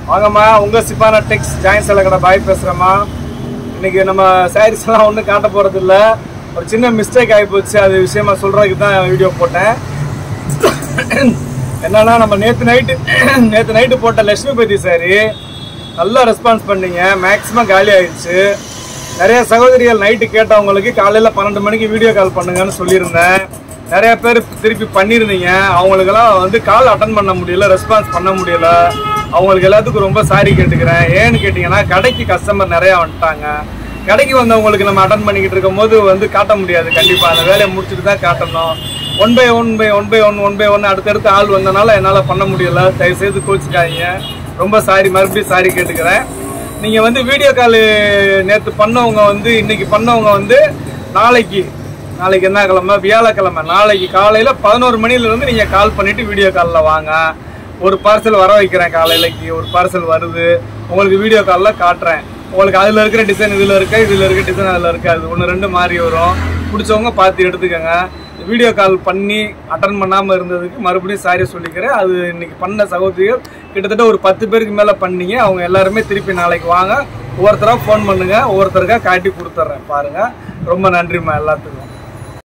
வாங்கம்மா, உங்க சிப்பான டெக்ஸ் ஜாயின் சேலை கடை பாய் பேசுறேம்மா. இன்னைக்கு நம்ம சாரீஸ் எல்லாம் ஒன்றும் காட்ட போறது இல்லை. ஒரு சின்ன மிஸ்டேக் ஆகி போச்சு, அது விஷயமா சொல்றதுக்கு தான் வீடியோ போட்டேன். என்னன்னா, நம்ம நேற்று நைட்டு போட்ட லட்சுமிபதி சாரி நல்லா ரெஸ்பான்ஸ் பண்ணீங்க. மேக்ஸிமம் காலி ஆயிடுச்சு. நிறைய சகோதரிகள் நைட்டு கேட்டவங்களுக்கு காலையில் 12 மணிக்கு வீடியோ கால் பண்ணுங்கன்னு சொல்லியிருந்தேன். நிறைய பேர் திருப்பி பண்ணியிருந்தீங்க. அவங்களுக்கெல்லாம் கால் அட்டன் பண்ண முடியல, ரெஸ்பான்ஸ் பண்ண முடியல. அவங்களுக்கு எல்லாத்துக்கும் ரொம்ப சாரி கேட்டுக்கிறேன். ஏன்னு கேட்டிங்கன்னா, கடைக்கு கஸ்டமர் நிறையா வந்துட்டாங்க. கடைக்கு வந்தவங்களுக்கு நம்ம அட்டன் பண்ணிக்கிட்டு இருக்கும் போது காட்ட முடியாது. கண்டிப்பாக அந்த வேலையை முடிச்சுட்டு தான் காட்டணும். ஒன் பை ஒன் அடுத்தடுத்து ஆள் வந்தனால என்னால் பண்ண முடியலை. தயவுசெய்து கோச்சிக்காதீங்க. ரொம்ப சாரி, மறுபடியும் சாரி கேட்டுக்கிறேன். நீங்கள் வீடியோ கால் நேற்று பண்ணவங்க இன்னைக்கு பண்ணவங்க நாளைக்கு என்ன கிழமை? வியாழக்கிழமை. நாளைக்கு காலையில் 11 மணிலேருந்து நீங்கள் கால் பண்ணிவிட்டு வீடியோ காலில் வாங்க. ஒரு பார்சல் வர வைக்கிறேன். காலையிலக்கு ஒரு பார்சல் வருது, உங்களுக்கு வீடியோ காலில் காட்டுறேன். உங்களுக்கு அதில் இருக்கிற டிசைன் இதில் இருக்க டிசைன் அதில் இருக்காது. 1-2 மாறி வரும். பிடிச்சவங்க பார்த்து எடுத்துக்கோங்க. வீடியோ கால் பண்ணி அட்டன் பண்ணாமல் இருந்ததுக்கு மறுபடியும் சாரி சொல்லிக்கிறேன். அது இன்னைக்கு பண்ண சகோதரிகள் கிட்டத்தட்ட ஒரு 10 பேருக்கு மேலே பண்ணீங்க. அவங்க எல்லாருமே திருப்பி நாளைக்கு வாங்க. ஒவ்வொருத்தராக ஃபோன் பண்ணுங்கள், ஒவ்வொருத்தருக்காக காட்டி கொடுத்துட்றேன். பாருங்கள். ரொம்ப நன்றிம்மா எல்லாத்துக்கும்.